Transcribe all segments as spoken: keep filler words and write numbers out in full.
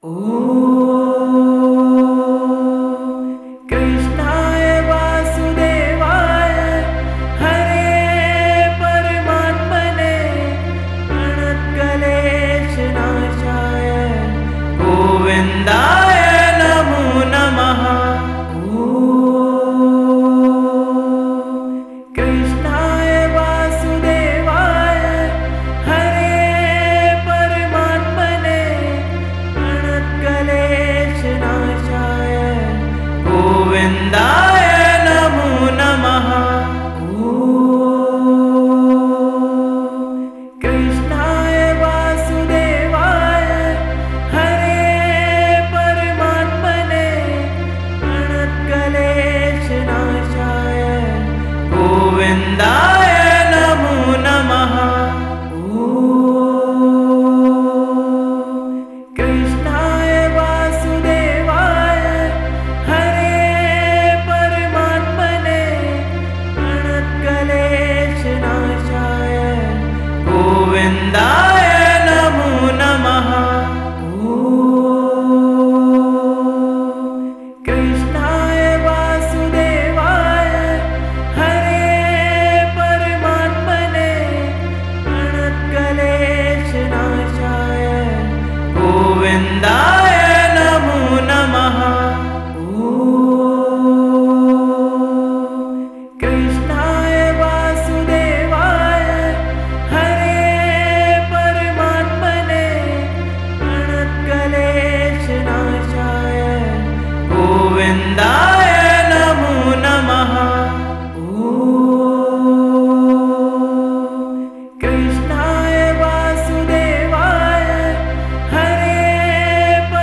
कृष्णाय वासुदेवाय हरे परमात्मने प्रणतक्लेशनाशाय गोविन्दाय नमो नमः। कृष्णाय वासुदेवाय हरे परमात्मने प्रणतक्लेशनाशाय गोविन्दाय नमो नमः। कृष्णाय वासुदेवाय हरे परमात्मने प्रणतक्लेशनाशाय गोविन्दाय नमो नमः। कृष्णाय वासुदेवाय हरे परमात्मने प्रणतक्लेशनाशाय गोविन्दाय नमो नमः। कृष्णाय वासुदेवाय हरे परमात्मने प्रणतक्लेशनाशाय गोविन्दाय नमो नमः। कृष्णाय वासुदेवाय हरे परमात्मने प्रणतक्लेशनाशाय गोविन्दाय नमो नमः। कृष्णाय वासुदेवाय हरे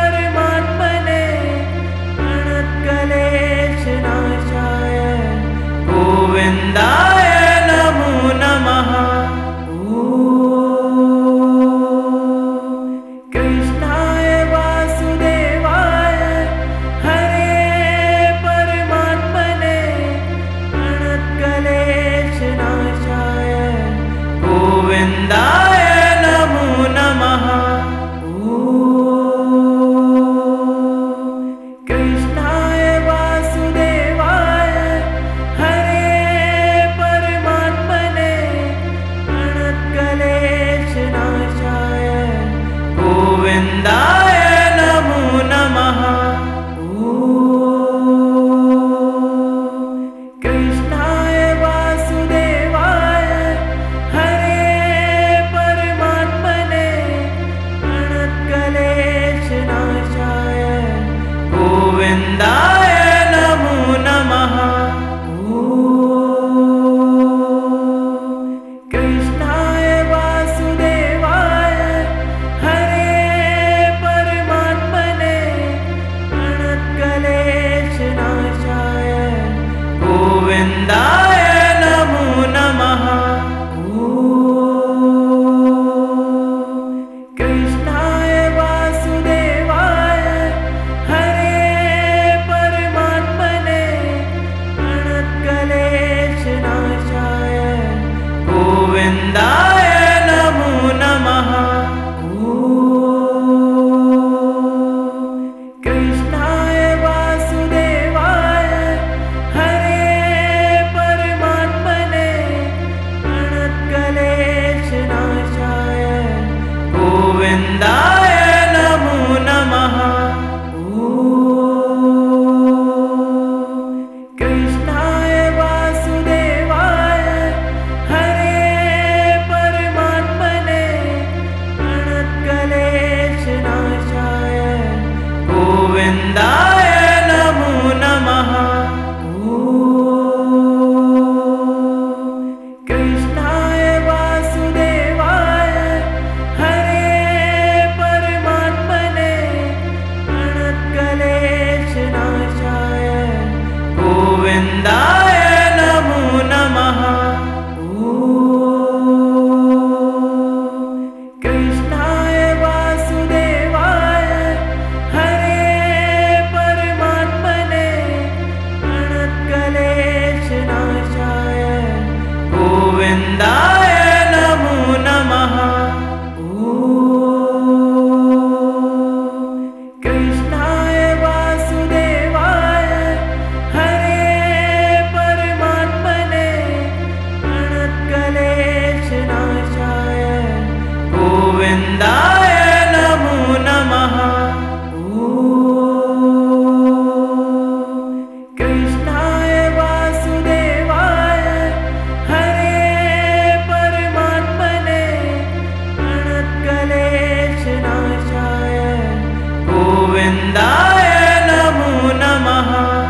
गोविन्दाय नमो नमः।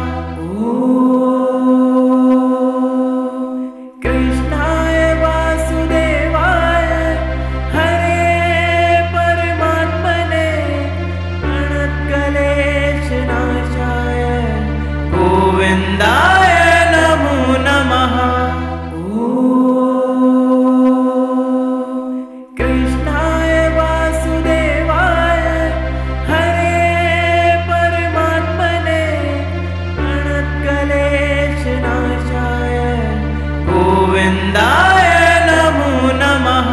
कृष्णाय वासुदेवाय हरे परमात्मने प्रणतक्लेशनाशाय गोविन्दाय नमो नमः। कृष्णाय वासुदेवाय हरे परमात्मने प्रणतक्लेशनाशाय गोविन्दाय नमो नमः।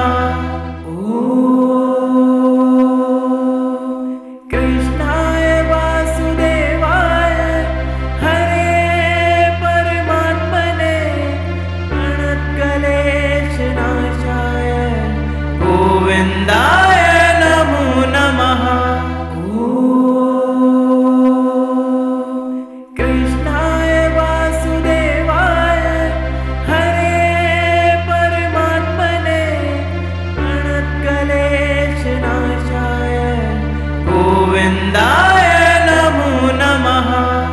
कृष्णाय वासुदेवाय हरे परमात्मने प्रणतक्लेशनाशाय गोविन्दाय नमो नमः। कृष्णाय वासुदेवाय हरे परमात्मने प्रणतक्लेशनाशाय गोविन्दाय नमो नमः।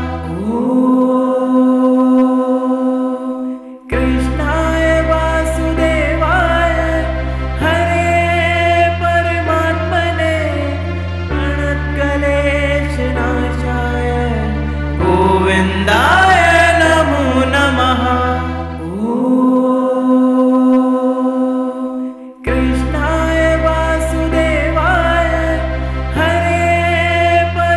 कृष्णाय वासुदेवाय हरे परमात्मने प्रणतक्लेशनाशाय गोविन्दाय नमो नमः। कृष्णाय वासुदेवाय हरे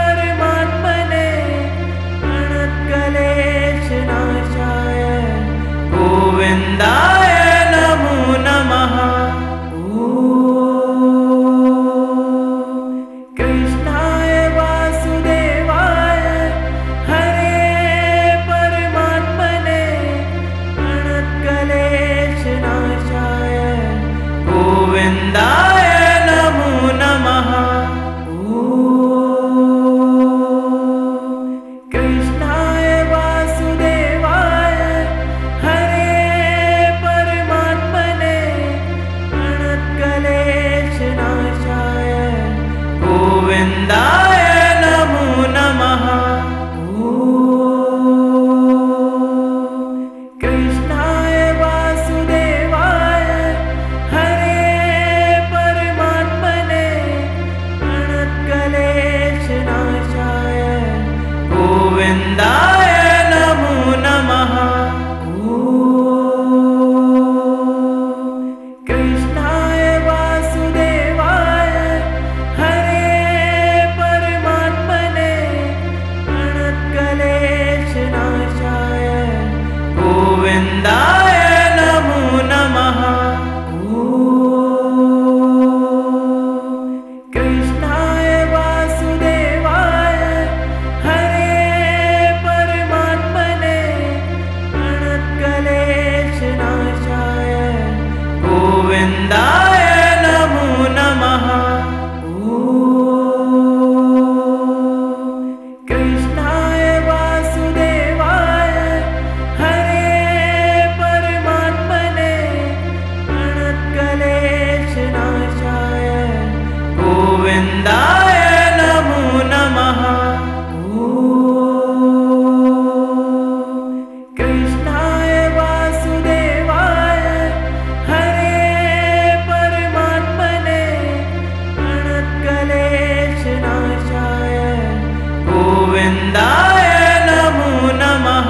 परमात्मने प्रणतक्लेशनाशाय गोविन्दाय नमो नमः। कृष्णाय वासुदेवाय हरे परमात्मने प्रणतक्लेशनाशाय गोविन्दाय नमो नमः। कृष्णाय वासुदेवाय हरे गोविन्दाय नमो नमः। कृष्णाय वासुदेवाय हरे परमात्मने प्रणतक्लेशनाशाय गोविन्दाय नमो नमः। कृष्णाय वासुदेवाय हरे परमात्मने प्रणतक्लेशनाशाय गोविन्दाय नमो नमः। कृष्णाय वासुदेवाय हरे परमात्मने प्रणतक्लेशनाशाय गोविन्दाय नमो नमः।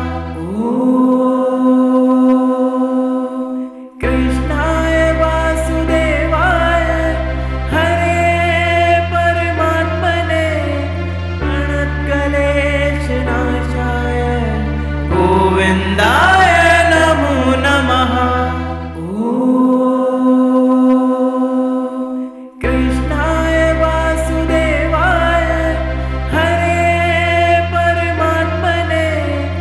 कृष्णाय वासुदेवाय हरे परमात्मने प्रणतक्लेशनाशाय गोविन्दाय नमो नमः। कृष्णाय वासुदेवाय हरे परमात्मने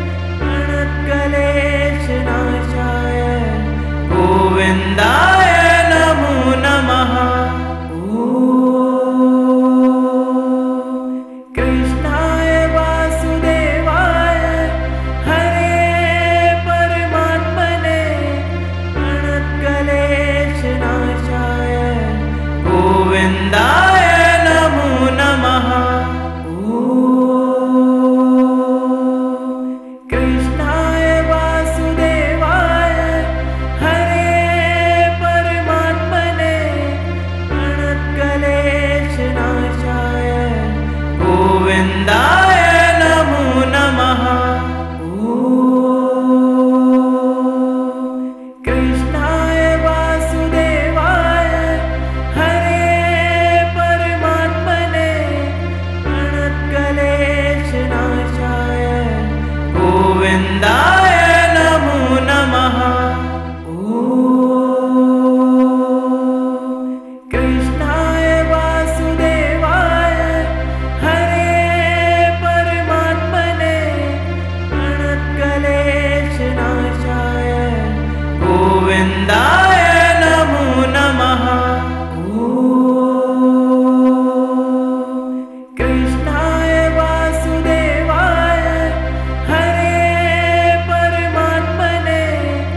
प्रणतक्लेशनाशाय गोविन्दाय नमो नमः। कृष्णाय वासुदेवाय हरे परमात्मने प्रणतक्लेशनाशाय गोविन्दाय नमो नमः। कृष्णाय वासुदेवाय हरे परमात्मने प्रणतक्लेशनाशाय गोविन्दाय नमो नमः। कृष्णाय वासुदेवाय हरे परमात्मने प्रणतक्लेशनाशाय गोविन्दाय नमो नमः। कृष्णाय वासुदेवाय हरे परमात्मने प्रणतक्लेशनाशाय गोविन्दाय नमो नमः। कृष्णाय वासुदेवाय हरे परमात्मने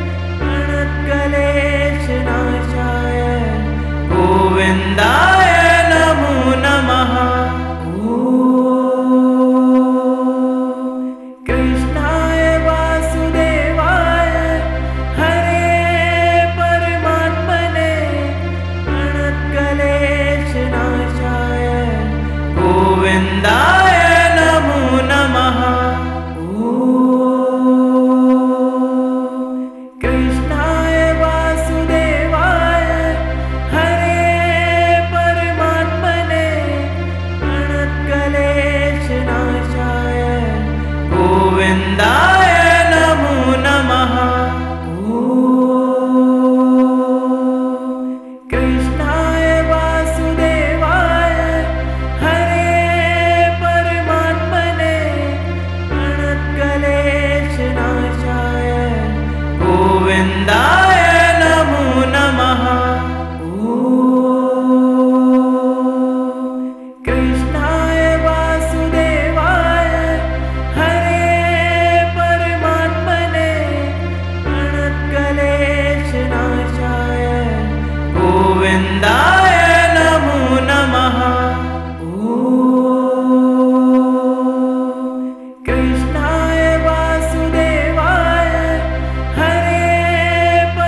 प्रणतक्लेशनाशाय गोविन्दाय नमो नमः। कृष्णाय वासुदेवाय हरे परमात्मने प्रणतक्लेशनाशाय गोविन्दाय नमो नमः। कृष्णाय वासुदेवाय हरे परमात्मने प्रणतक्लेशनाशाय गोविन्दाय नमो नमः। कृष्णाय वासुदेवाय हरे परमात्मने प्रणतक्लेशनाशाय गोविन्दाय नमो नमः। कृष्णाय वासुदेवाय हरे परमात्मने प्रणतक्लेशनाशाय गोविन्दाय नमो नमः। कृष्णाय वासुदेवाय हरे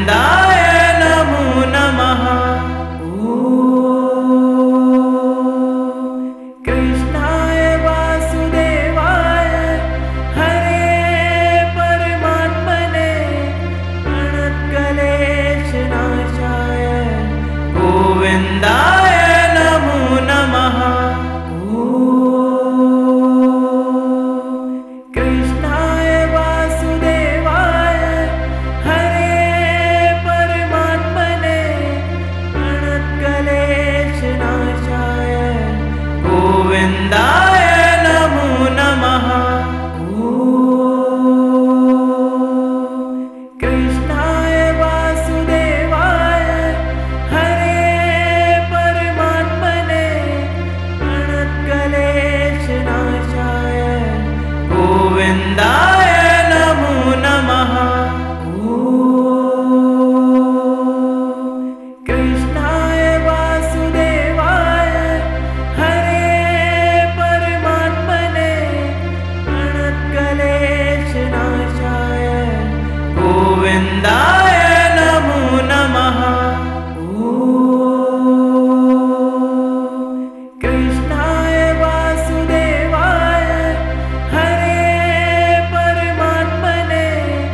गोविन्दाय नमो नमः। कृष्णाय वासुदेवाय हरे परमात्मने प्रणतक्लेशनाशाय गोविन्दाय नमो नमः। कृष्णाय वासुदेवाय हरे परमात्मने प्रणतक्लेशनाशाय गोविन्दाय नमो नमः। कृष्णाय वासुदेवाय हरे परमात्मने प्रणतक्लेशनाशाय गोविन्दाय नमो नमः। कृष्णाय वासुदेवाय हरे परमात्मने प्रणतक्लेशनाशाय गोविन्दाय नमो नमः। कृष्णाय वासुदेवाय हरे परमात्मने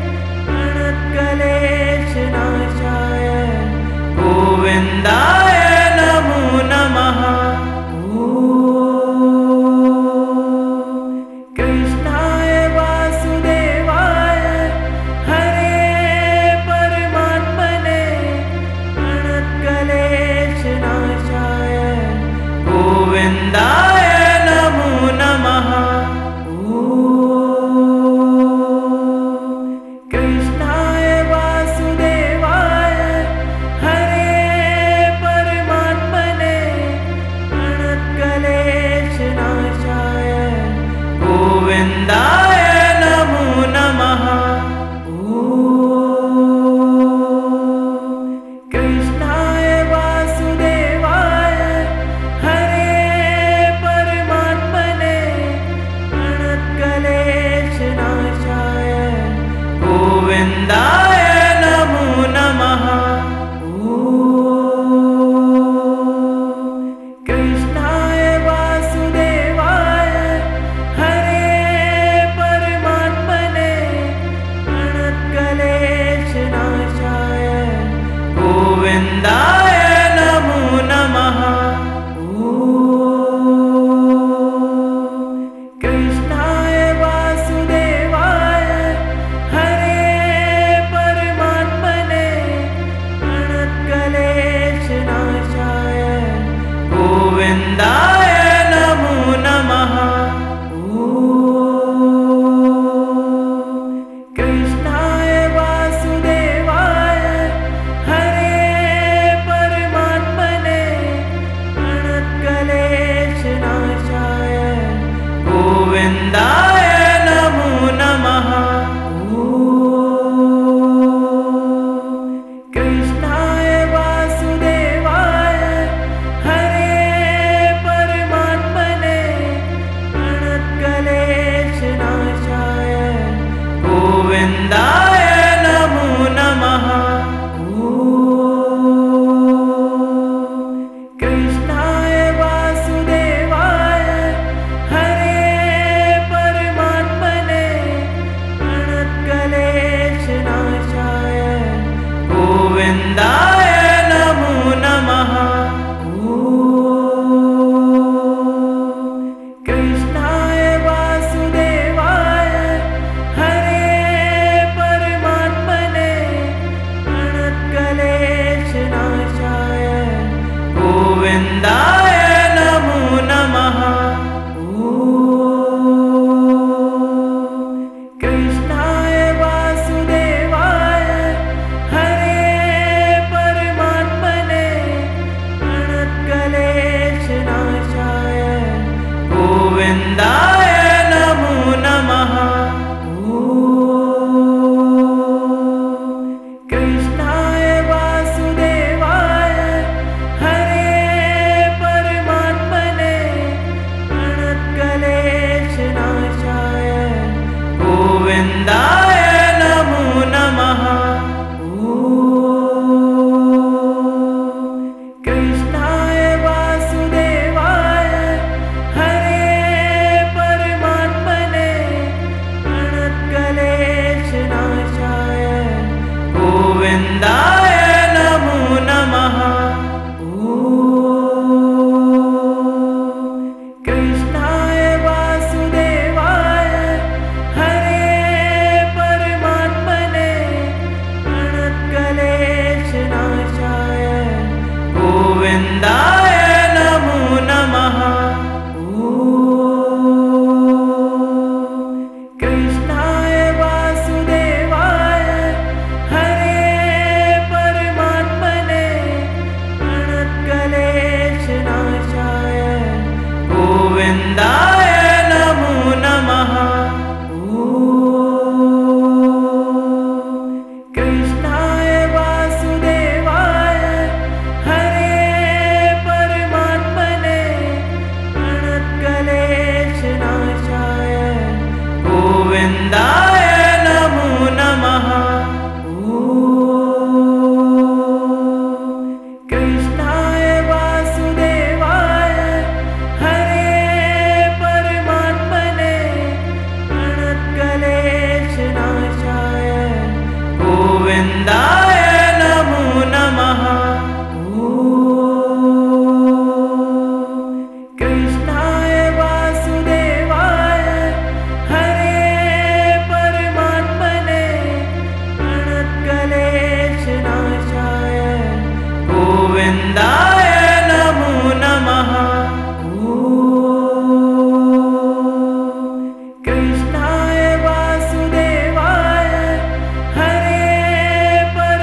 प्रणतक्लेशनाशाय गोविन्दाय नमो नमः। कृष्णाय वासुदेवाय हरे परमात्मने प्रणतक्लेशनाशाय गोविन्दाय नमो नमः। कृष्णाय वासुदेवाय हरे परमात्मने प्रणतक्लेशनाशाय गोविन्दाय नमो नमः। कृष्णाय वासुदेवाय हरे परमात्मने प्रणतक्लेशनाशाय गोविन्दाय नमो नमः। कृष्णाय वासुदेवाय हरे परमात्मने प्रणतक्लेशनाशाय गोविन्दाय नमो नमः। कृष्णाय वासुदेवाय हरे परमात्मने प्रणतक्लेशनाशाय गोविन्दाय नमो नमः। कृष्णाय वासुदेवाय हरे परमात्मने प्रणतक्लेशनाशाय गोविन्दाय नमो नमः। कृष्णाय वासुदेवाय हरे परमात्मने प्रणतक्लेशनाशाय गोविन्दाय नमो नमः। कृष्णाय वासुदेवाय हरे परमात्मने प्रणतक्लेशनाशाय गोविन्दाय नमो नमः। कृष्णाय वासुदेवाय हरे परमात्मने प्रणतक्लेशनाशाय गोविन्दाय नमो नमः। कृष्णाय वासुदेवाय हरे गोविन्दाय नमो नमः। कृष्णाय वासुदेवाय हरे परमात्मने प्रणतक्लेशनाशाय गोविन्दाय नमो नमः। कृष्णाय वासुदेवाय हरे परमात्मने प्रणतक्लेशनाशाय गोविन्दाय नमो नमः। कृष्णाय वासुदेवाय हरे परमात्मने प्रणतक्लेशनाशाय गोविन्दाय नमो नमः। कृष्णाय वासुदेवाय हरे परमात्मने प्रणतक्लेशनाशाय गोविन्दाय नमो नमः। कृष्णाय वासुदेवाय हरे परमात्मने प्रणतक्लेशनाशाय गोविन्दाय नमो नमः। कृष्णाय वासुदेवाय हरे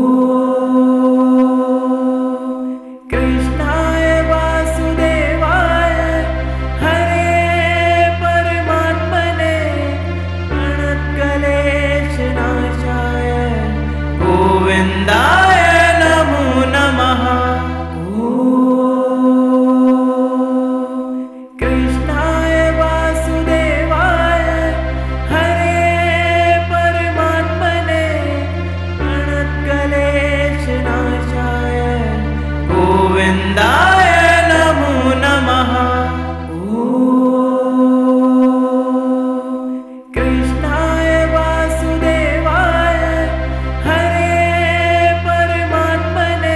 कृष्णाय वासुदेवाय हरे परमात्मने प्रणतक्लेशनाशाय गोविन्दाय नमो नमः। गोविन्दाय नमो नमः। कृष्णाय वासुदेवाय हरे परमात्मने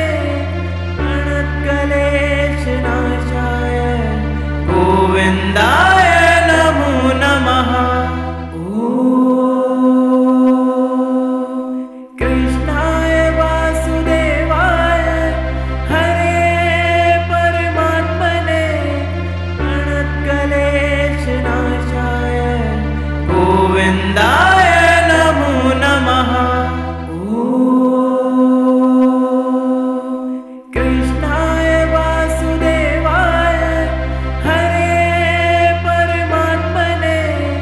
प्रणतक्लेशनाशाय गोविन्दाय नमो नमः। कृष्णाय वासुदेवाय हरे परमात्मने प्रणतक्लेशनाशाय गोविन्दाय नमो नमः। कृष्णाय वासुदेवाय हरे परमात्मने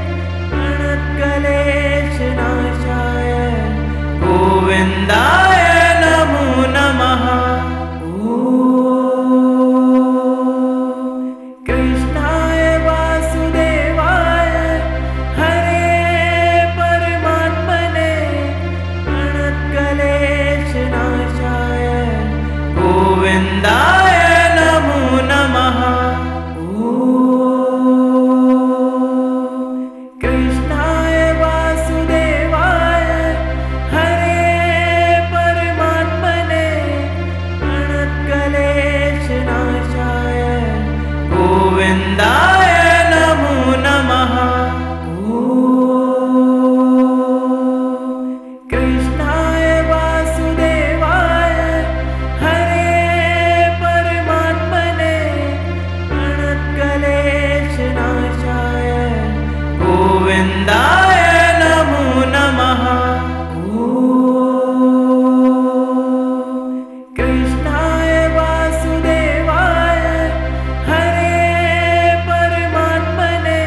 प्रणतक्लेशनाशाय गोविन्दाय नमो नमः। कृष्णाय वासुदेवाय हरे परमात्मने प्रणतक्लेशनाशाय गोविन्दाय नमो नमः। कृष्णाय वासुदेवाय हरे परमात्मने प्रणतक्लेशनाशाय गोविन्दाय नमो नमः। कृष्णाय वासुदेवाय हरे परमात्मने प्रणतक्लेशनाशाय गोविन्दाय नमो नमः। कृष्णाय वासुदेवाय हरे परमात्मने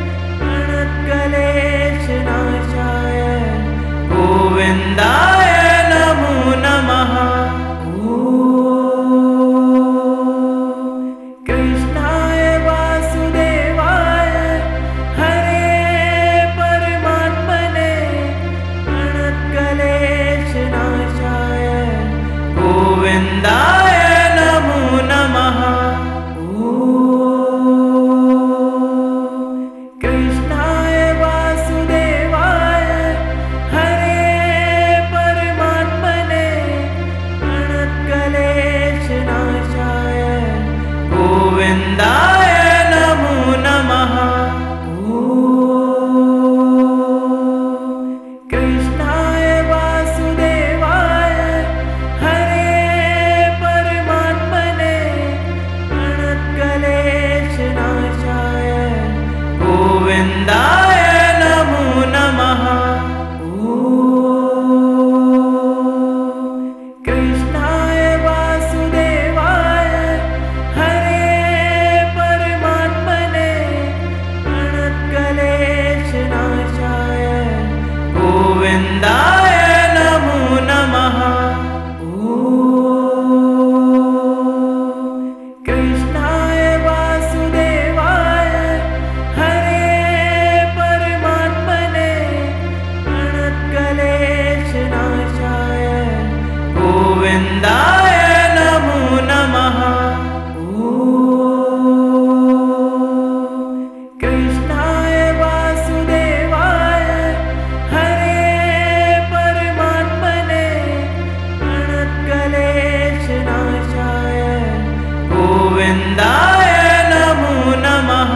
प्रणतक्लेशनाशाय गोविन्दाय नमो नमः। कृष्णाय वासुदेवाय हरे परमात्मने प्रणतक्लेशनाशाय गोविन्दाय नमो नमः। कृष्णाय वासुदेवाय हरे परमात्मने प्रणतक्लेशनाशाय गोविन्दाय नमो नमः। कृष्णाय वासुदेवाय हरे परमात्मने प्रणतक्लेशनाशाय गोविन्दाय नमो नमः। कृष्णाय वासुदेवाय हरे परमात्मने प्रणतक्लेशनाशाय गोविन्दाय नमो नमः। कृष्णाय वासुदेवाय हरे परमात्मने प्रणतक्लेशनाशाय गोविन्दाय नमो नमः। कृष्णाय वासुदेवाय हरे परमात्मने प्रणतक्लेशनाशाय गोविन्दाय नमो नमः।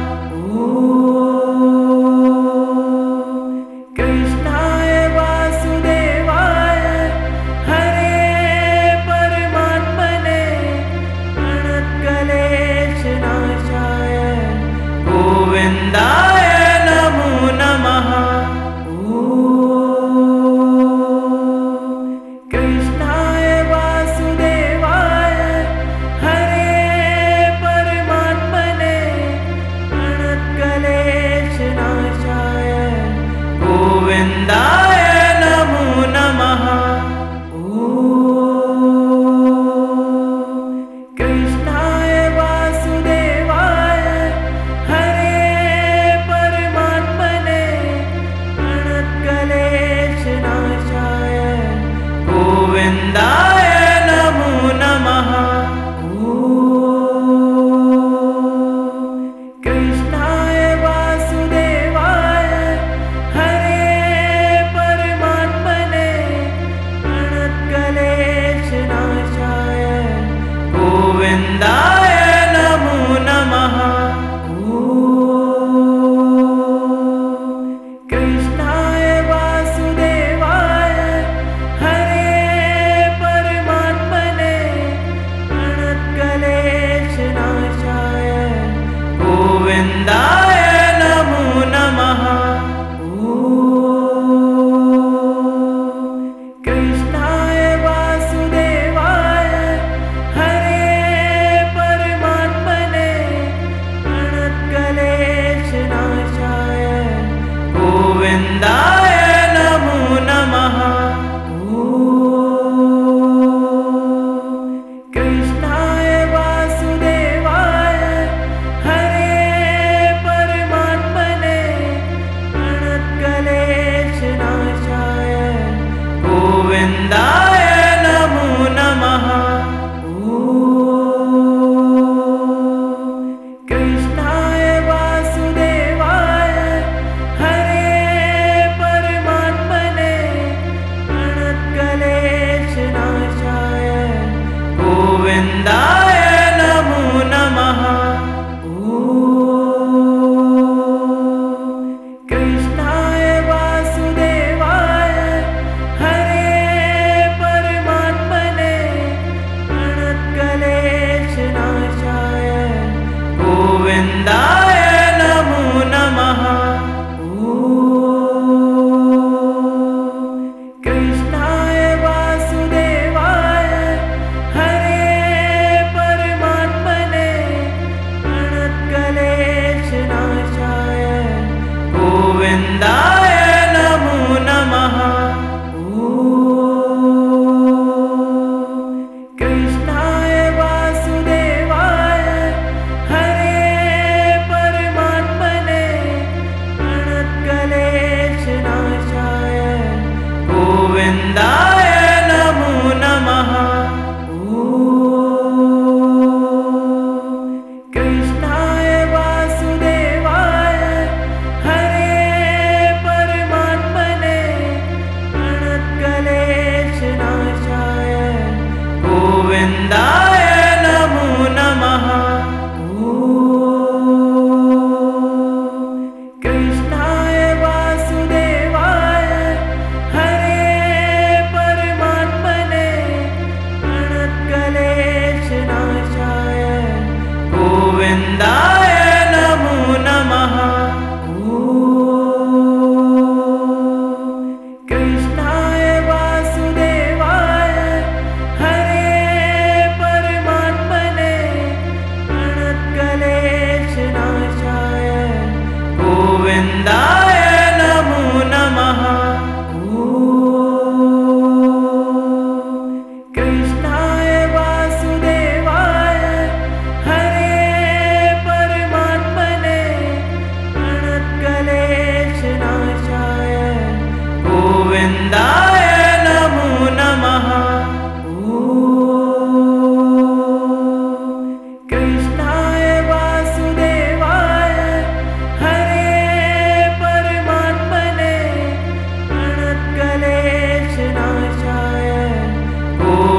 कृष्णाय वासुदेवाय हरे परमात्मने प्रणतक्लेशनाशाय गोविन्दाय नमो नमः। कृष्णाय वासुदेवाय हरे परमात्मने प्रणतक्लेशनाशाय गोविन्दाय नमो नमः। कृष्णाय वासुदेवाय हरे परमात्मने प्रणतक्लेशनाशाय गोविन्दाय नमो नमः।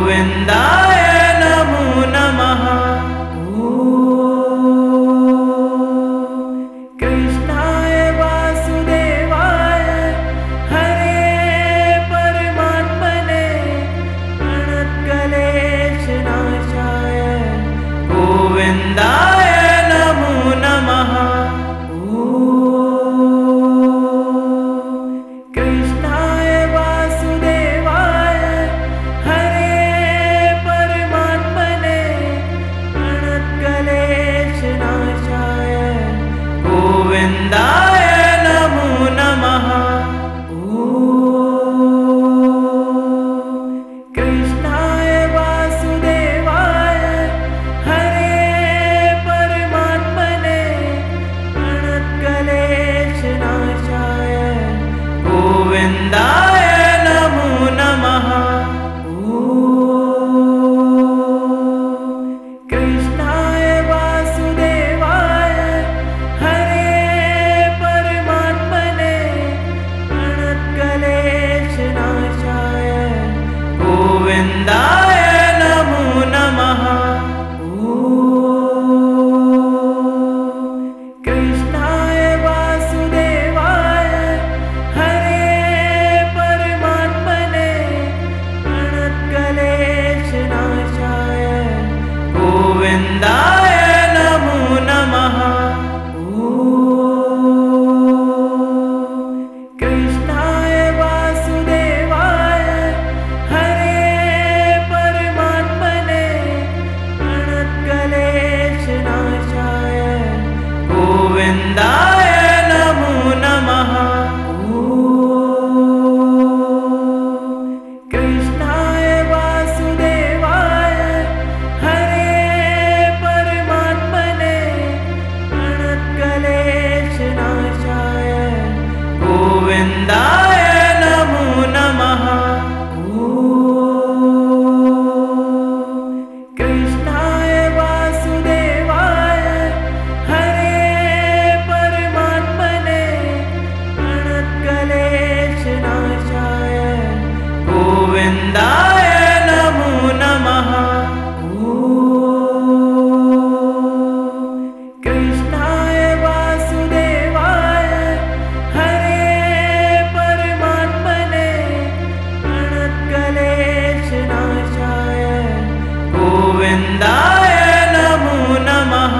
गोविन्दाय नमो नमः। कृष्णाय वासुदेवाय हरे परमात्मने प्रणतक्लेशनाशाय गोविन्दाय नमो नमः। कृष्णाय वासुदेवाय हरे परमात्मने प्रणतक्लेशनाशाय गोविन्दाय नमो नमः। कृष्णाय वासुदेवाय हरे परमात्मने प्रणतक्लेशनाशाय गोविन्दाय नमो नमः। कृष्णाय वासुदेवाय हरे परमात्मने प्रणतक्लेशनाशाय गोविन्दाय नमो नमः। कृष्णाय वासुदेवाय हरे परमात्मने प्रणतक्लेशनाशाय गोविन्दाय नमो नमः। कृष्णाय वासुदेवाय हरे परमात्मने प्रणतक्लेशनाशाय गोविन्दाय नमो नमः। कृष्णाय वासुदेवाय हरे परमात्मने प्रणतक्लेशनाशाय गोविन्दाय नमो नमः। कृष्णाय वासुदेवाय हरे परमात्मने प्रणतक्लेशनाशाय गोविन्दाय नमो नमः। कृष्णाय वासुदेवाय हरे परमात्मने प्रणतक्लेशनाशाय गोविन्दाय नमो नमः।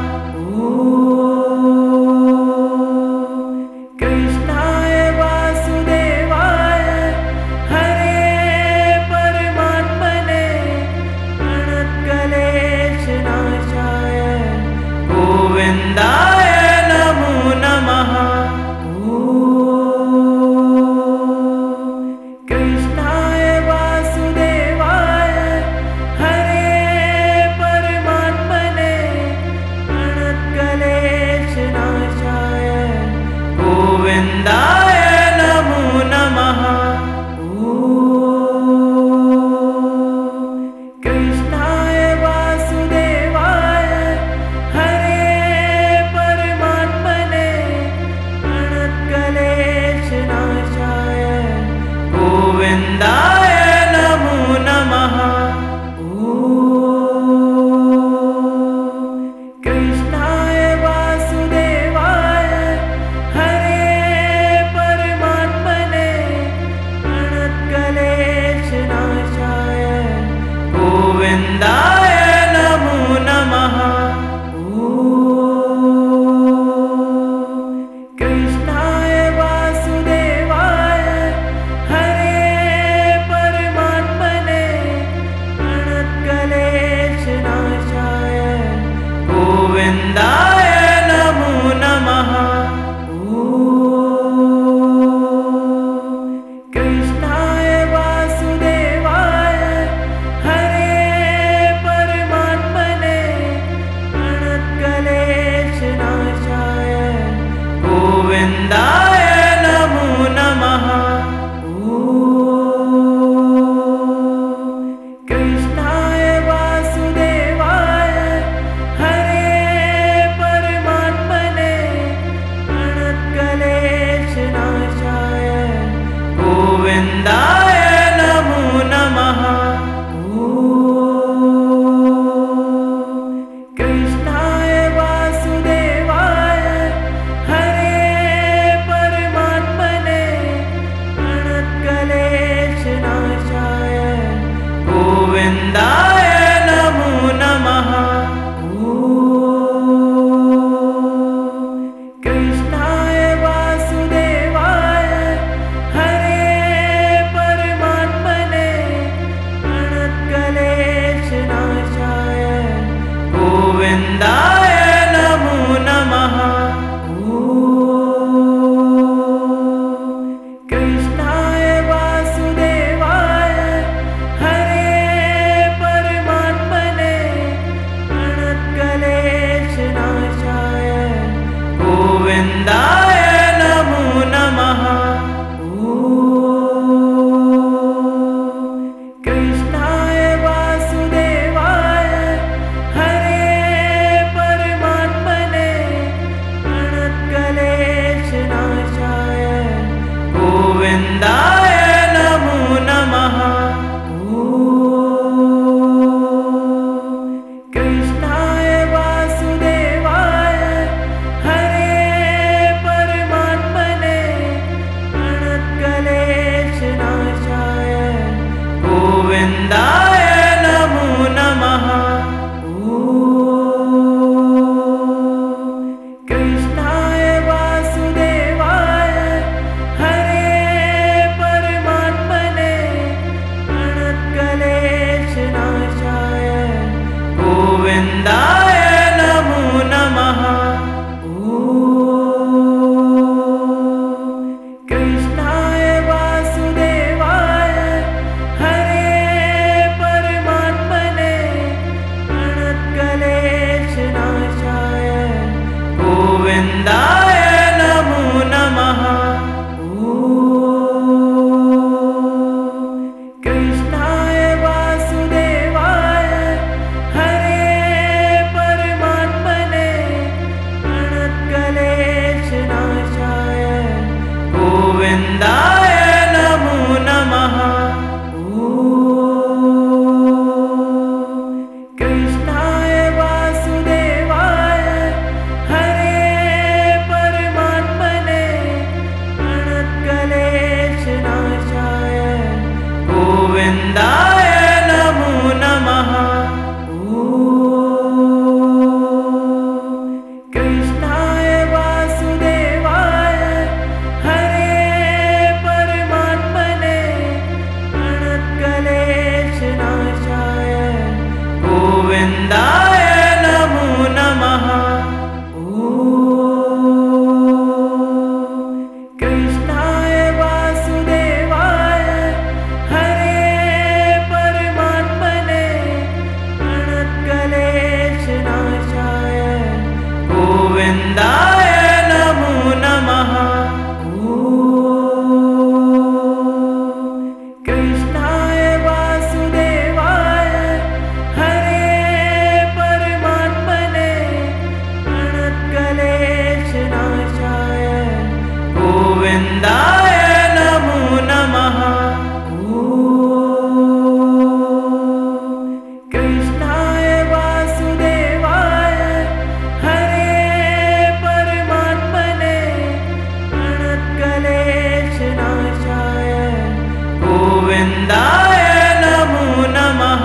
कृष्णाय वासुदेवाय हरे परमात्मने प्रणतक्लेशनाशाय गोविन्दाय नमो नमः। कृष्णाय वासुदेवाय हरे परमात्मने प्रणतक्लेशनाशाय गोविन्दाय नमो नमः। कृष्णाय वासुदेवाय हरे परमात्मने प्रणतक्लेशनाशाय गोविन्दाय नमो नमः। कृष्णाय वासुदेवाय हरे परमात्मने प्रणतक्लेशनाशाय गोविन्दाय नमो नमः। कृष्णाय वासुदेवाय हरे परमात्मने प्रणतक्लेशनाशाय गोविन्दाय नमो नमः। कृष्णाय वासुदेवाय हरे गोविन्दाय नमो नमः। कृष्णाय वासुदेवाय हरे परमात्मने प्रणतक्लेशनाशाय गोविन्दाय नमो नमः। कृष्णाय वासुदेवाय हरे परमात्मने प्रणतक्लेशनाशाय गोविन्दाय नमो नमः। कृष्णाय वासुदेवाय हरे परमात्मने प्रणतक्लेशनाशाय गोविन्दाय नमो नमः। कृष्णाय वासुदेवाय हरे परमात्मने प्रणतक्लेशनाशाय गोविन्दाय नमो नमः। कृष्णाय वासुदेवाय हरे परमात्मने प्रणतक्लेशनाशाय गोविन्दाय नमो नमः। कृष्णाय वासुदेवाय हरे परमात्मने प्रणतक्लेशनाशाय गोविन्दाय नमो नमः। कृष्णाय वासुदेवाय हरे परमात्मने प्रणतक्लेशनाशाय गोविन्दाय नमो नमः। कृष्णाय वासुदेवाय हरे परमात्मने प्रणतक्लेशनाशाय गोविन्दाय नमो नमः। कृष्णाय वासुदेवाय हरे परमात्मने प्रणतक्लेशनाशाय गोविन्दाय नमो नमः। कृष्णाय वासुदेवाय हरे परमात्मने प्रणतक्लेशनाशाय गोविन्दाय नमो नमः। कृष्णाय वासुदेवाय हरे परमात्मने प्रणतक्लेशनाशाय गोविन्दाय नमो नमः। कृष्णाय वासुदेवाय हरे परमात्मने प्रणतक्लेशनाशाय गोविन्दाय नमो नमः।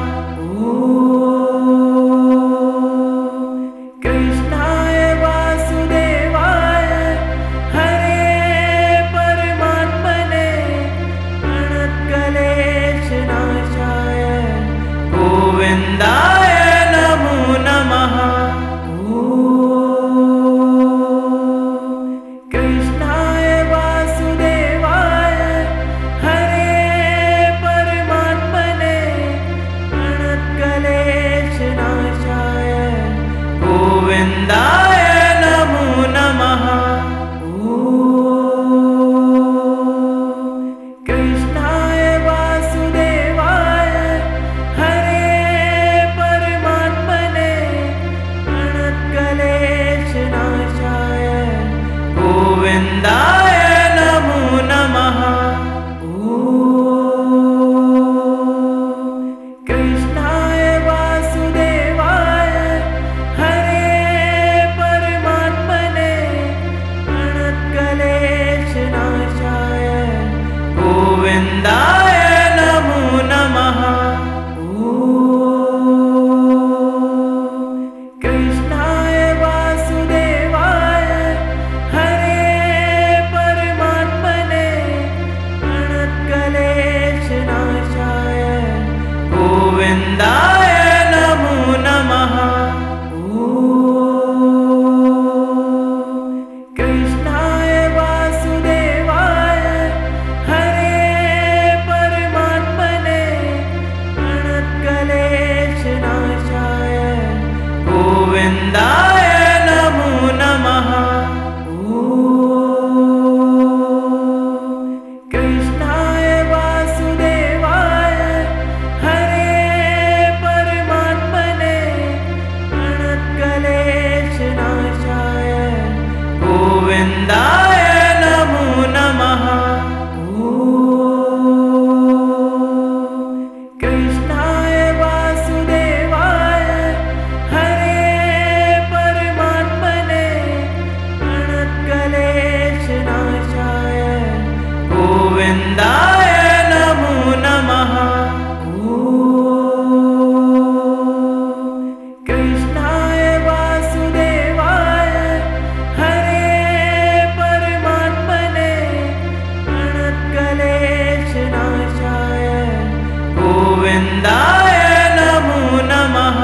कृष्णाय वासुदेवाय हरे परमात्मने प्रणतक्लेशनाशाय गोविन्दाय नमो नमः। कृष्णाय वासुदेवाय हरे परमात्मने प्रणतक्लेशनाशाय गोविन्दाय नमो नमः। कृष्णाय वासुदेवाय हरे परमात्मने प्रणतक्लेशनाशाय गोविन्दाय नमो नमः। कृष्णाय वासुदेवाय हरे गोविन्दाय नमो नमः। कृष्णाय वासुदेवाय हरे परमात्मने प्रणतक्लेशनाशाय गोविन्दाय नमो नमः। कृष्णाय वासुदेवाय हरे परमात्मने प्रणतक्लेशनाशाय गोविन्दाय नमो नमः। कृष्णाय वासुदेवाय हरे परमात्मने प्रणतक्लेशनाशाय गोविन्दाय नमो नमः। कृष्णाय वासुदेवाय हरे परमात्मने प्रणतक्लेशनाशाय गोविन्दाय नमो नमः।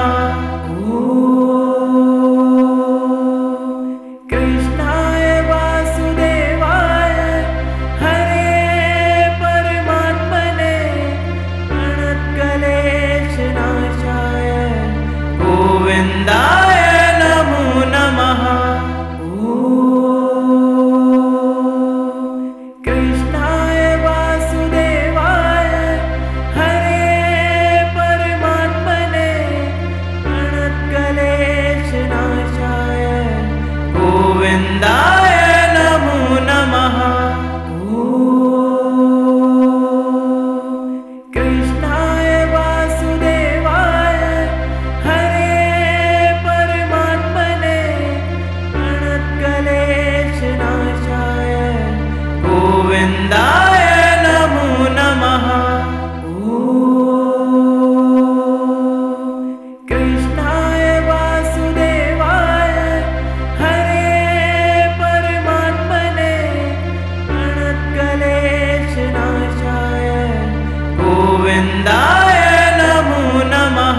कृष्णाय वासुदेवाय हरे परमात्मने प्रणतक्लेशनाशाय गोविन्दाय नमो नमः। कृष्णाय वासुदेवाय हरे परमात्मने प्रणतक्लेशनाशाय गोविन्दाय नमो नमः। कृष्णाय वासुदेवाय हरे परमात्मने प्रणतक्लेशनाशाय गोविन्दाय नमो नमः। कृष्णाय वासुदेवाय हरे परमात्मने प्रणतक्लेशनाशाय गोविन्दाय नमो नमः।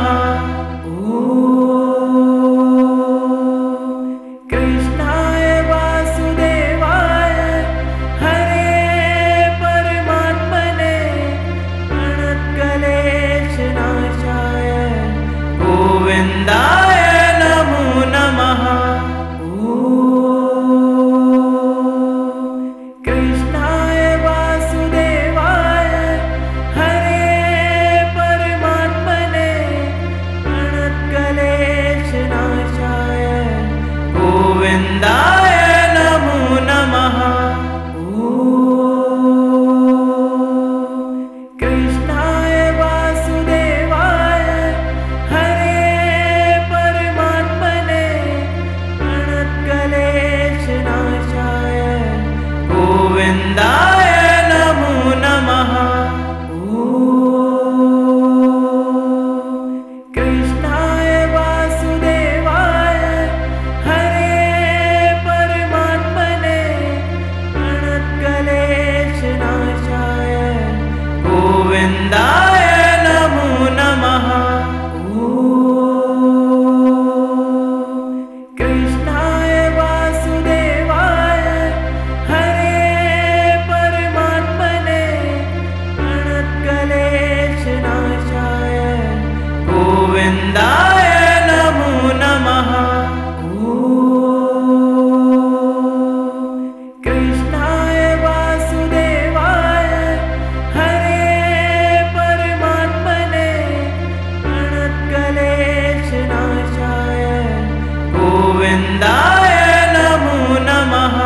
कृष्णाय वासुदेवाय हरे परमात्मने प्रणतक्लेशनाशाय गोविन्दाय नमो नमः। कृष्णाय वासुदेवाय हरे परमात्मने प्रणतक्लेशनाशाय गोविन्दाय नमो नमः। कृष्णाय वासुदेवाय हरे परमात्मने प्रणतक्लेशनाशाय गोविन्दाय नमो नमः। कृष्णाय वासुदेवाय हरे परमात्मने प्रणतक्लेशनाशाय गोविन्दाय नमो नमः। कृष्णाय वासुदेवाय हरे परमात्मने प्रणतक्लेशनाशाय गोविन्दाय नमो नमः। कृष्णाय वासुदेवाय हरे परमात्मने प्रणतक्लेशनाशाय गोविन्दाय नमो नमः।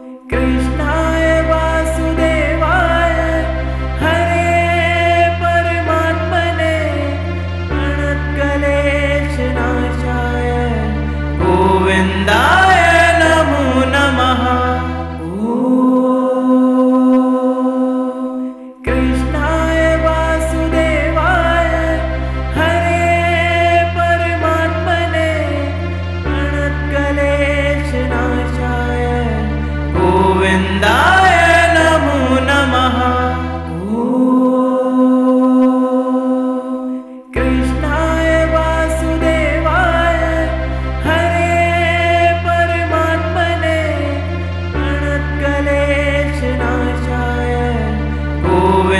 कृष्णाय वासुदेवाय हरे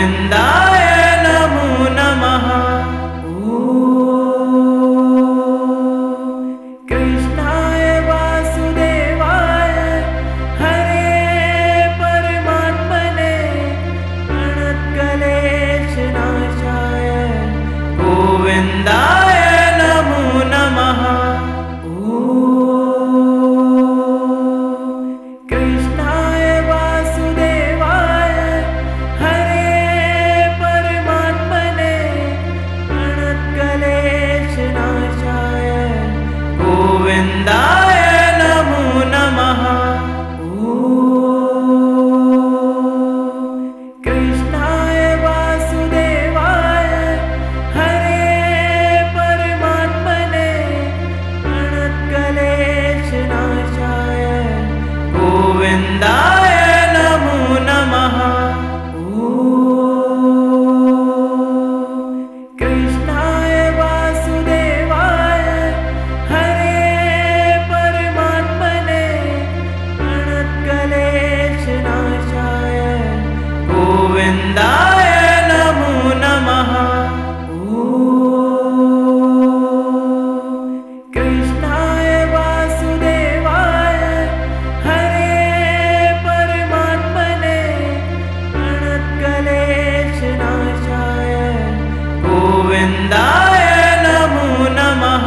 गोविन्दाय नमो नमः। कृष्णाय वासुदेवाय हरे परमात्मने प्रणतक्लेशनाशाय गोविन्दाय नमो नमः। कृष्णाय वासुदेवाय हरे परमात्मने प्रणतक्लेशनाशाय गोविन्दाय नमो नमः। कृष्णाय वासुदेवाय हरे परमात्मने प्रणतक्लेशनाशाय गोविन्दाय नमो नमः। कृष्णाय वासुदेवाय हरे परमात्मने प्रणतक्लेशनाशाय गोविन्दाय नमो नमः। कृष्णाय वासुदेवाय हरे परमात्मने प्रणतक्लेशनाशाय गोविन्दाय नमो नमः।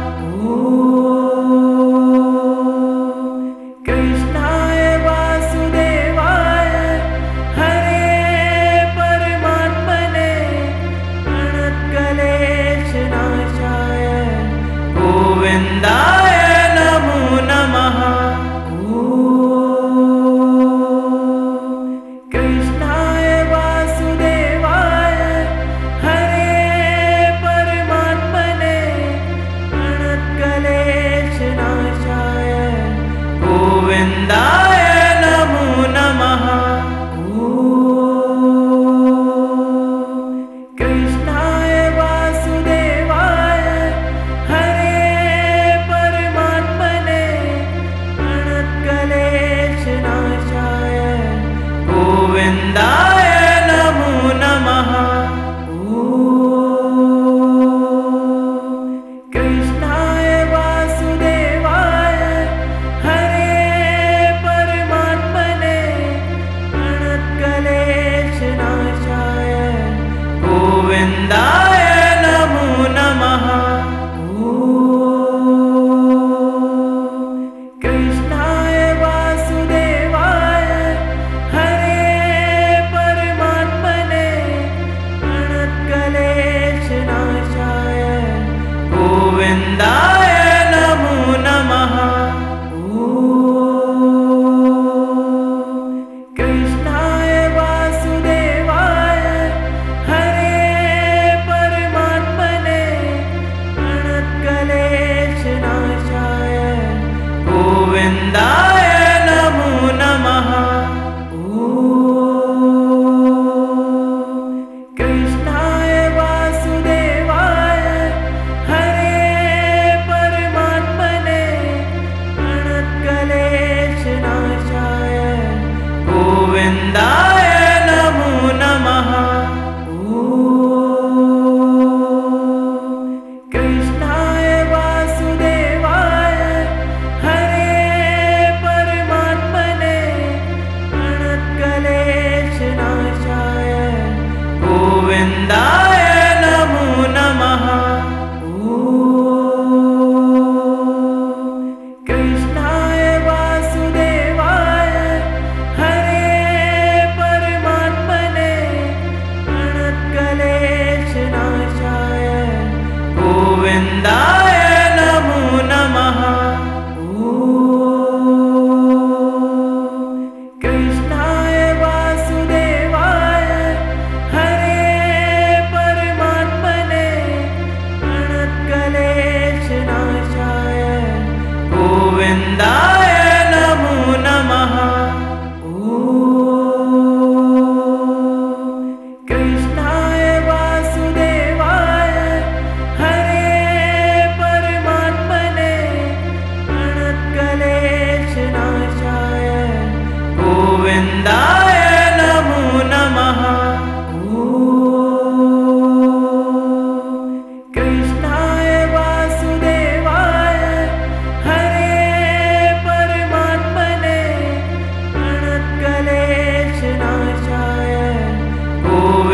कृष्णाय वासुदेवाय हरे परमात्मने प्रणतक्लेशनाशाय गोविन्दाय नमो नमः। कृष्णाय वासुदेवाय हरे परमात्मने प्रणतक्लेशनाशाय गोविन्दाय नमो नमः। कृष्णाय वासुदेवाय हरे परमात्मने प्रणतक्लेशनाशाय गोविन्दाय नमो नमः। कृष्णाय वासुदेवाय हरे परमात्मने प्रणतक्लेशनाशाय गोविन्दाय नमो नमः। कृष्णाय वासुदेवाय हरे परमात्मने प्रणतक्लेशनाशाय गोविन्दाय नमो नमः। कृष्णाय वासुदेवाय हरे परमात्मने प्रणतक्लेशनाशाय गोविन्दाय नमो नमः। कृष्णाय वासुदेवाय हरे परमात्मने प्रणतक्लेशनाशाय गोविन्दाय नमो नमः। कृष्णाय वासुदेवाय हरे परमात्मने प्रणतक्लेशनाशाय गोविन्दाय नमो नमः। कृष्णाय वासुदेवाय हरे परमात्मने प्रणतक्लेशनाशाय गोविन्दाय नमो नमः। कृष्णाय वासुदेवाय हरे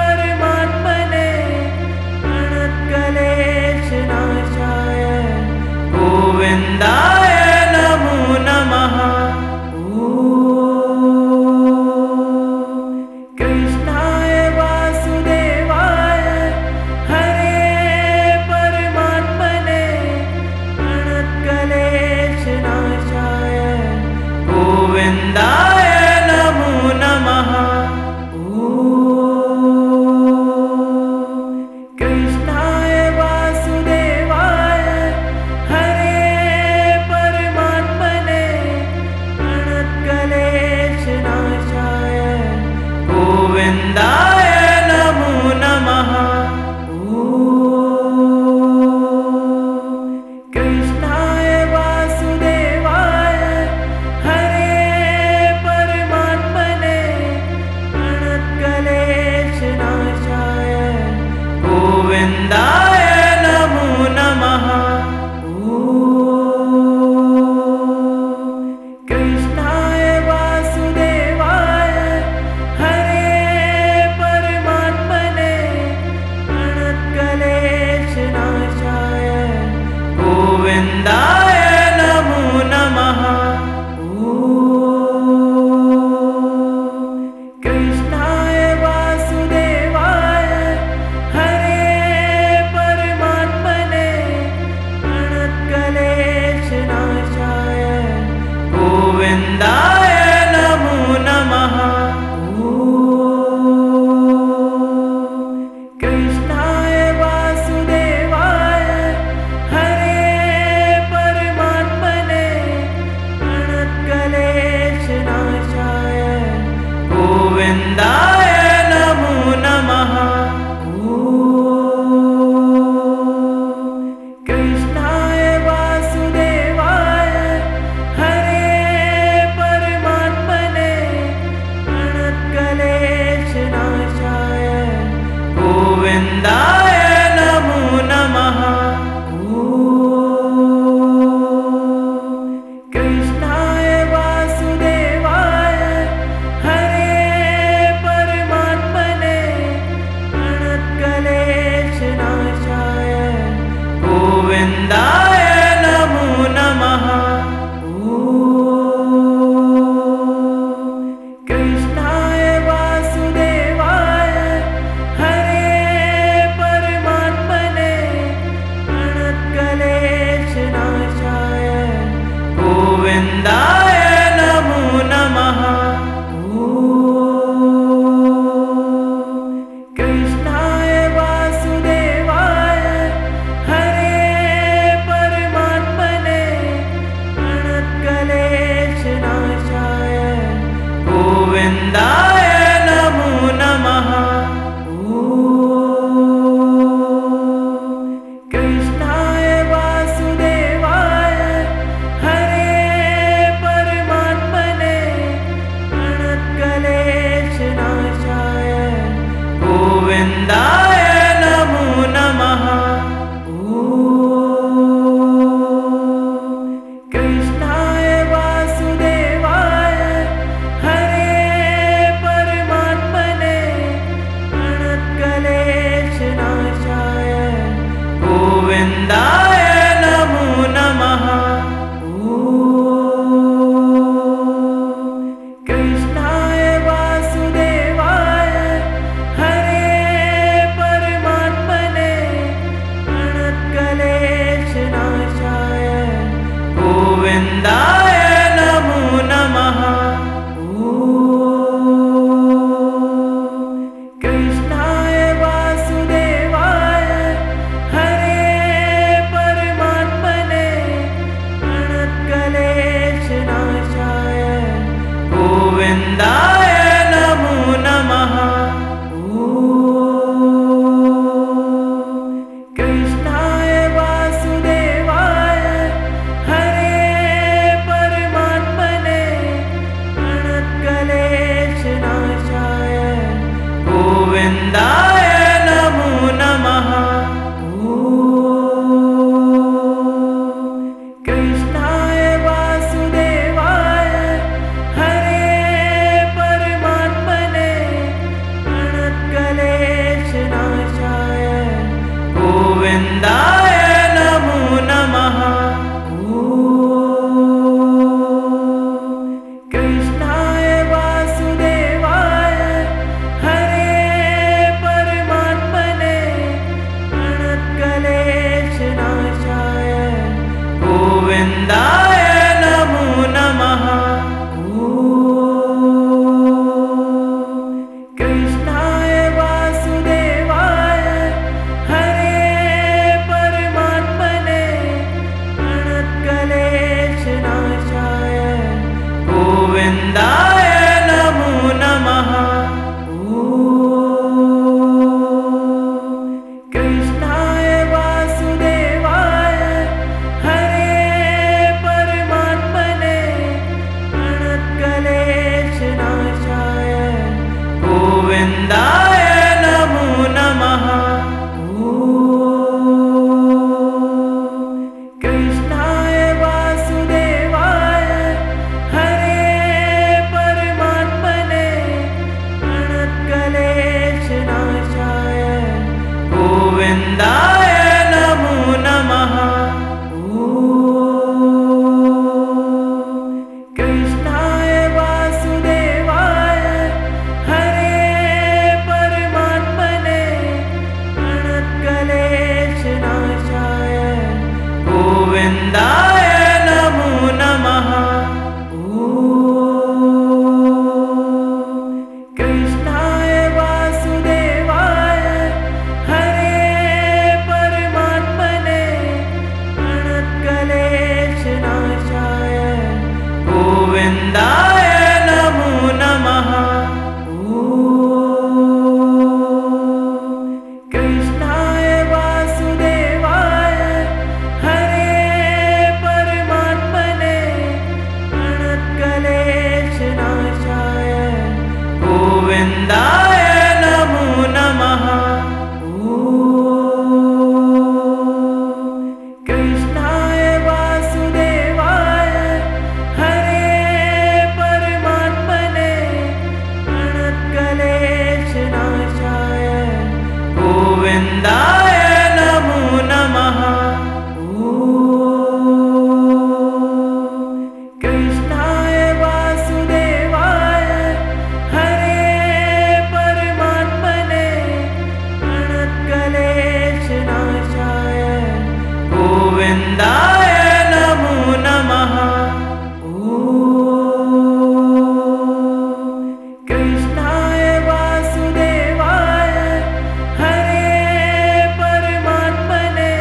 परमात्मने प्रणतक्लेशनाशाय गोविन्दाय नमो नमः। कृष्णाय वासुदेवाय हरे परमात्मने प्रणतक्लेशनाशाय गोविन्दाय नमो नमः। कृष्णाय वासुदेवाय हरे परमात्मने प्रणतक्लेशनाशाय गोविन्दाय नमो नमः। कृष्णाय वासुदेवाय हरे गोविन्दाय नमो नमः। कृष्णाय वासुदेवाय हरे परमात्मने प्रणतक्लेशनाशाय गोविन्दाय नमो नमः। कृष्णाय वासुदेवाय हरे परमात्मने प्रणतक्लेशनाशाय गोविन्दाय नमो नमः। कृष्णाय वासुदेवाय हरे परमात्मने प्रणतक्लेशनाशाय गोविन्दाय नमो नमः। कृष्णाय वासुदेवाय हरे परमात्मने प्रणतक्लेशनाशाय गोविन्दाय नमो नमः। कृष्णाय वासुदेवाय हरे परमात्मने प्रणतक्लेशनाशाय गोविन्दाय नमो नमः। कृष्णाय वासुदेवाय हरे परमात्मने प्रणतक्लेशनाशाय गोविन्दाय नमो नमः। कृष्णाय वासुदेवाय हरे परमात्मने प्रणतक्लेशनाशाय गोविन्दाय नमो नमः। कृष्णाय वासुदेवाय हरे परमात्मने प्रणतक्लेशनाशाय गोविन्दाय नमो नमः। कृष्णाय वासुदेवाय हरे परमात्मने प्रणतक्लेशनाशाय गोविन्दाय नमो नमः। कृष्णाय वासुदेवाय हरे परमात्मने प्रणतक्लेशनाशाय गोविन्दाय नमो नमः। कृष्णाय वासुदेवाय हरे परमात्मने प्रणतक्लेशनाशाय गोविन्दाय नमो नमः। कृष्णाय वासुदेवाय हरे परमात्मने प्रणतक्लेशनाशाय गोविन्दाय नमो नमः। कृष्णाय वासुदेवाय हरे परमात्मने प्रणतक्लेशनाशाय गोविन्दाय नमो नमः। कृष्णाय वासुदेवाय हरे परमात्मने प्रणतक्लेशनाशाय गोविन्दाय नमो नमः। कृष्णाय वासुदेवाय हरे गोविन्दाय नमो नमः। कृष्णाय वासुदेवाय हरे परमात्मने प्रणतक्लेशनाशाय गोविन्दाय नमो नमः। कृष्णाय वासुदेवाय हरे परमात्मने प्रणतक्लेशनाशाय गोविन्दाय नमो नमः। कृष्णाय वासुदेवाय हरे परमात्मने प्रणतक्लेशनाशाय गोविन्दाय नमो नमः। कृष्णाय वासुदेवाय हरे परमात्मने प्रणतक्लेशनाशाय गोविन्दाय नमो नमः। कृष्णाय वासुदेवाय हरे परमात्मने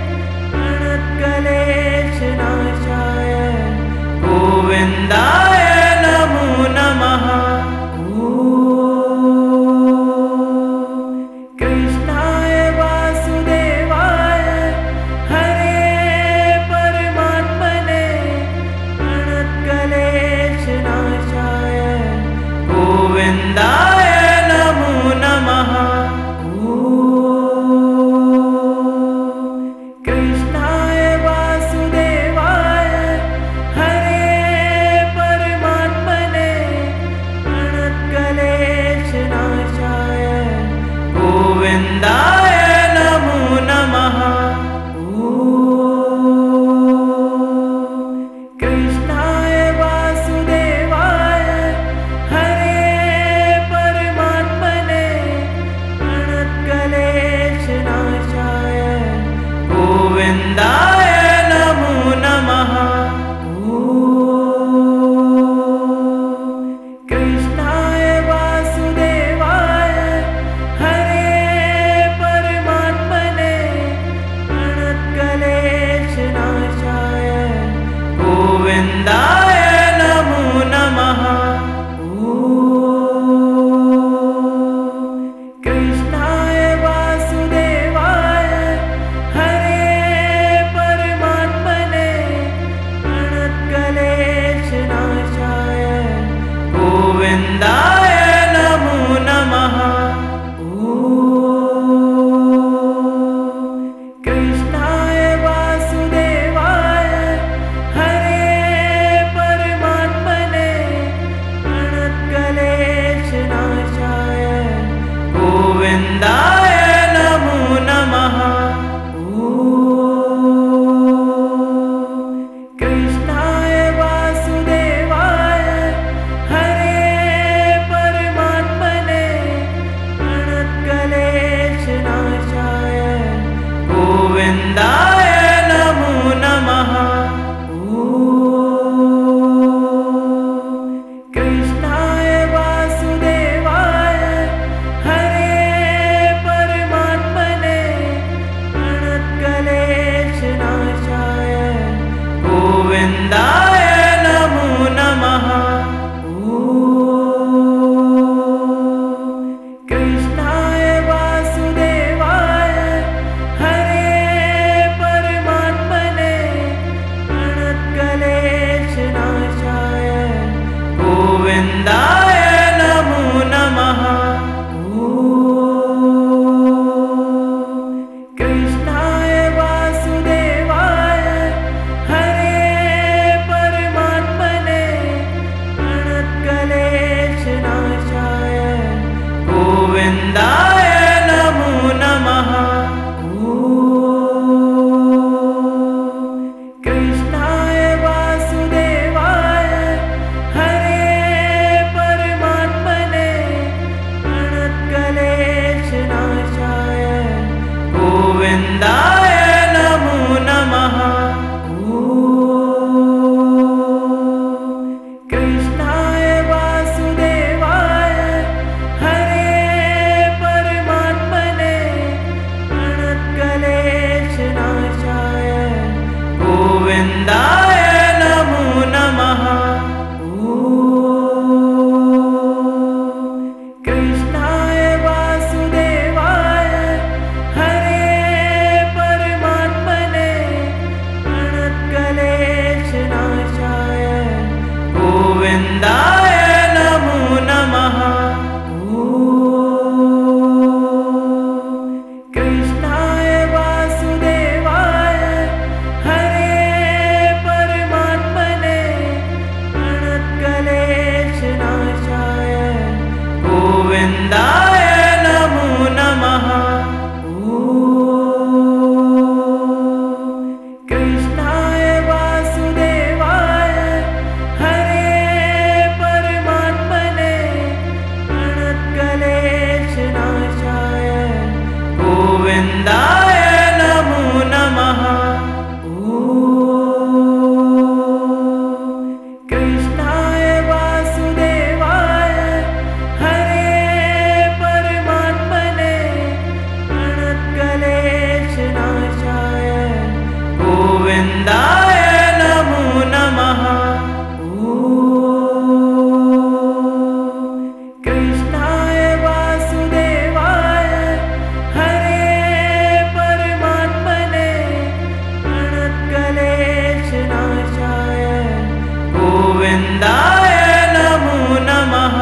प्रणतक्लेशनाशाय गोविन्दाय नमो नमः। कृष्णाय वासुदेवाय हरे परमात्मने प्रणतक्लेशनाशाय गोविन्दाय नमो नमः। कृष्णाय वासुदेवाय हरे परमात्मने प्रणतक्लेशनाशाय गोविन्दाय नमो नमः। कृष्णाय वासुदेवाय हरे परमात्मने प्रणतक्लेशनाशाय गोविन्दाय नमो नमः। कृष्णाय वासुदेवाय हरे परमात्मने प्रणतक्लेशनाशाय गोविन्दाय नमो नमः। कृष्णाय वासुदेवाय हरे परमात्मने प्रणतक्लेशनाशाय गोविन्दाय नमो नमः। कृष्णाय वासुदेवाय हरे परमात्मने प्रणतक्लेशनाशाय गोविन्दाय नमो नमः। कृष्णाय वासुदेवाय हरे परमात्मने प्रणतक्लेशनाशाय गोविन्दाय नमो नमः। कृष्णाय वासुदेवाय हरे परमात्मने प्रणतक्लेशनाशाय गोविन्दाय नमो नमः। कृष्णाय वासुदेवाय हरे परमात्मने प्रणतक्लेशनाशाय गोविन्दाय नमो नमः। कृष्णाय वासुदेवाय हरे गोविन्दाय नमो नमः। कृष्णाय वासुदेवाय हरे परमात्मने प्रणतक्लेशनाशाय गोविन्दाय नमो नमः। कृष्णाय वासुदेवाय हरे परमात्मने प्रणतक्लेशनाशाय गोविन्दाय नमो नमः। कृष्णाय वासुदेवाय हरे परमात्मने प्रणतक्लेशनाशाय गोविन्दाय नमो नमः। कृष्णाय वासुदेवाय हरे परमात्मने प्रणतक्लेशनाशाय गोविन्दाय नमो नमः। कृष्णाय वासुदेवाय हरे परमात्मने प्रणतक्लेशनाशाय गोविन्दाय नमो नमः।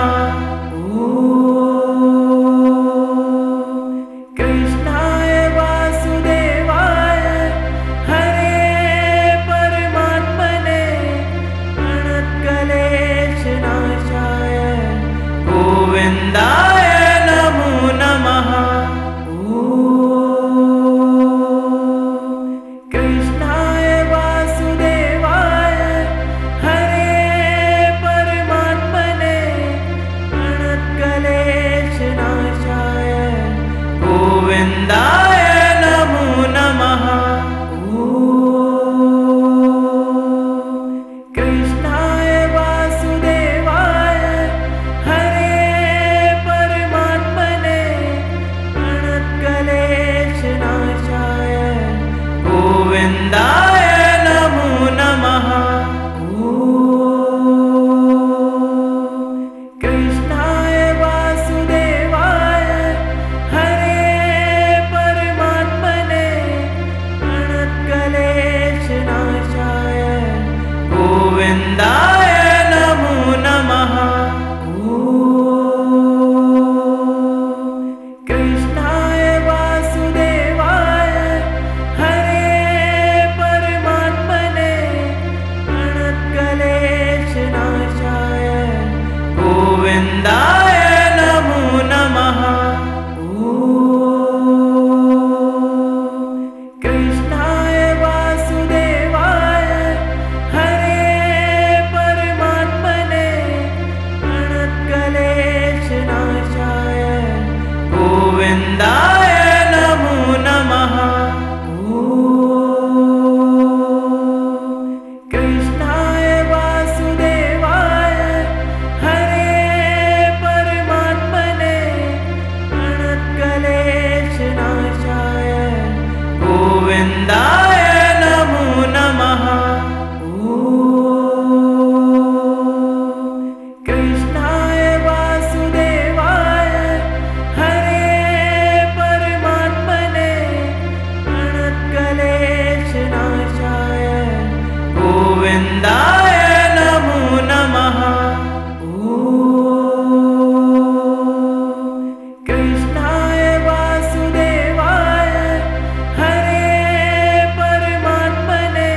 कृष्णाय वासुदेवाय हरे परमात्मने प्रणतक्लेशनाशाय गोविन्दाय नमो नमः। कृष्णाय वासुदेवाय हरे परमात्मने प्रणतक्लेशनाशाय गोविन्दाय नमो नमः। कृष्णाय वासुदेवाय हरे परमात्मने प्रणतक्लेशनाशाय गोविन्दाय नमो नमः। कृष्णाय वासुदेवाय हरे परमात्मने प्रणतक्लेशनाशाय गोविन्दाय नमो नमः। कृष्णाय वासुदेवाय हरे परमात्मने प्रणतक्लेशनाशाय गोविन्दाय नमो नमः। कृष्णाय वासुदेवाय हरे परमात्मने प्रणतक्लेशनाशाय गोविन्दाय नमो नमः। कृष्णाय वासुदेवाय हरे परमात्मने प्रणतक्लेशनाशाय गोविन्दाय नमो नमः। कृष्णाय वासुदेवाय हरे परमात्मने प्रणतक्लेशनाशाय गोविन्दाय नमो नमः। कृष्णाय वासुदेवाय हरे परमात्मने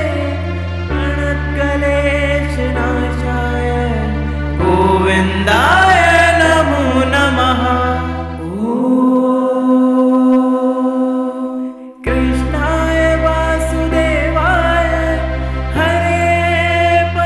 प्रणतक्लेशनाशाय गोविन्दाय नमो नमः। कृष्णाय वासुदेवाय हरे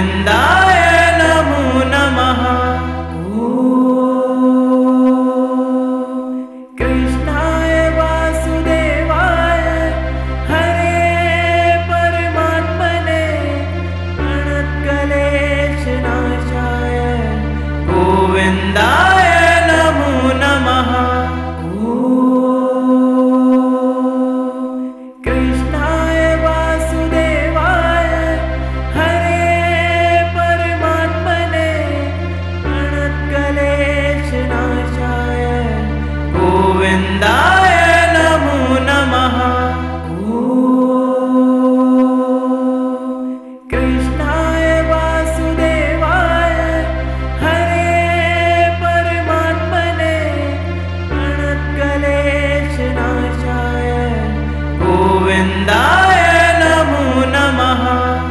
गोविन्दाय नमो नमः। कृष्णाय वासुदेवाय हरे परमात्मने प्रणतक्लेशनाशाय गोविन्दाय नमो नमः। कृष्णाय वासुदेवाय हरे परमात्मने प्रणतक्लेशनाशाय गोविन्दाय नमो नमः। कृष्णाय वासुदेवाय हरे परमात्मने प्रणतक्लेशनाशाय गोविन्दाय नमो नमः।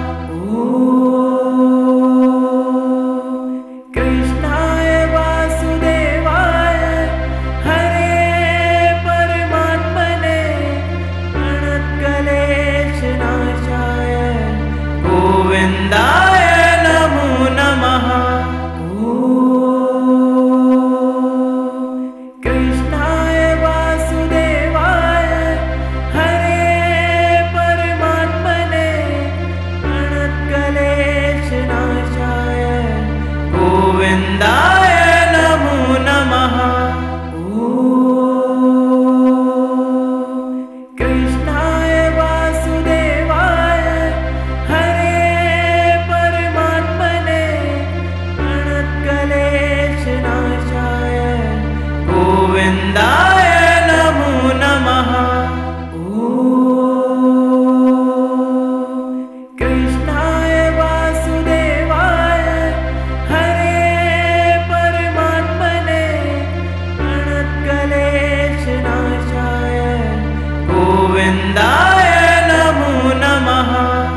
कृष्णाय वासुदेवाय हरे परमात्मने प्रणतक्लेशनाशाय गोविन्दाय नमो नमः। कृष्णाय वासुदेवाय हरे परमात्मने प्रणतक्लेशनाशाय गोविन्दाय नमो नमः। कृष्णाय वासुदेवाय हरे परमात्मने प्रणतक्लेशनाशाय गोविन्दाय नमो नमः। कृष्णाय वासुदेवाय हरे परमात्मने प्रणतक्लेशनाशाय गोविन्दाय नमो नमः।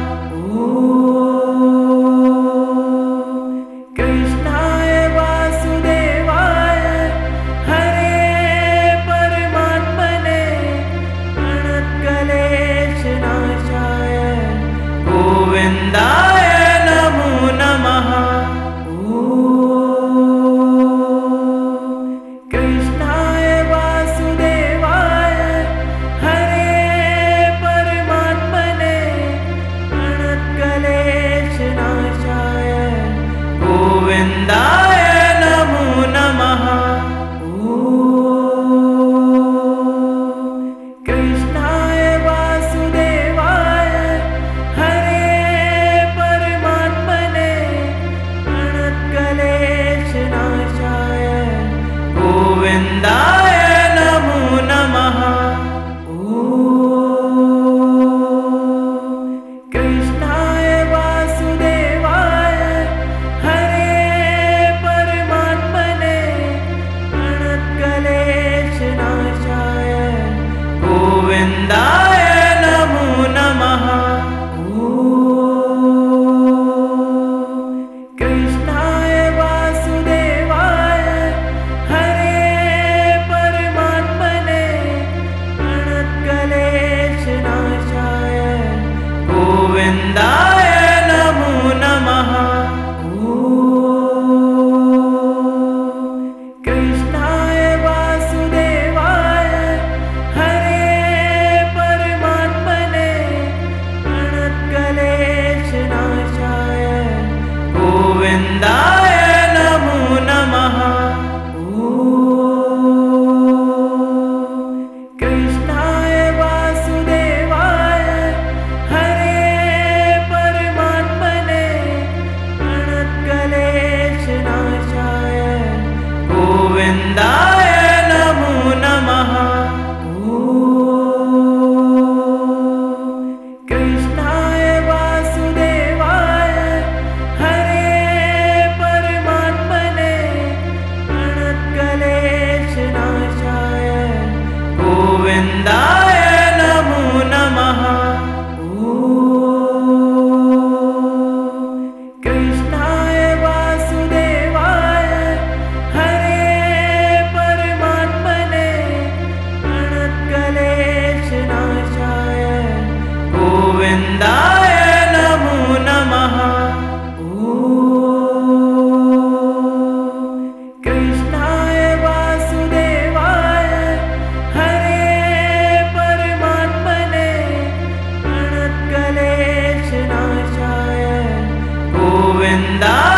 कृष्णाय वासुदेवाय हरे परमात्मने प्रणतक्लेशनाशाय गोविन्दाय नमो नमः। कृष्णाय वासुदेवाय हरे परमात्मने प्रणतक्लेशनाशाय गोविन्दाय नमो नमः। कृष्णाय वासुदेवाय हरे परमात्मने प्रणतक्लेशनाशाय गोविन्दाय नमो नमः। कृष्णाय वासुदेवाय हरे परमात्मने प्रणतक्लेशनाशाय गोविन्दाय नमो नमः। कृष्णाय वासुदेवाय हरे परमात्मने प्रणतक्लेशनाशाय गोविन्दाय नमो नमः। कृष्णाय वासुदेवाय हरे परमात्मने प्रणतक्लेशनाशाय गोविन्दाय नमो नमः। कृष्णाय वासुदेवाय हरे परमात्मने प्रणतक्लेशनाशाय गोविन्दाय नमो नमः। कृष्णाय वासुदेवाय हरे वृंदावन।